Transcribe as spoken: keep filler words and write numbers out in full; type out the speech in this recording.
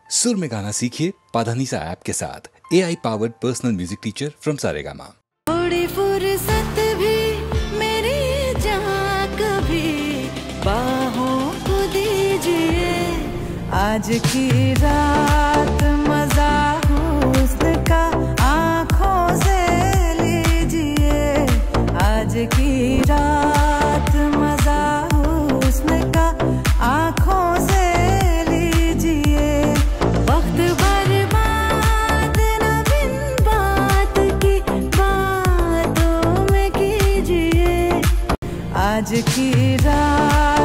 सुर में गाना सीखिए पाधानीसा ऐप के साथ। A I powered personal music teacher from Saregama. थोड़ी फुर्सत भी मेरी जहाँ कभी बाहों को दीजिए। आज की रात मजा हुस्न का आँखों से लीजिए। आज की रात मजा हुस्न का आँखों से लीजिए। वक्त बर्बाद न बिन बात की बातों में कीजिए। आज की रात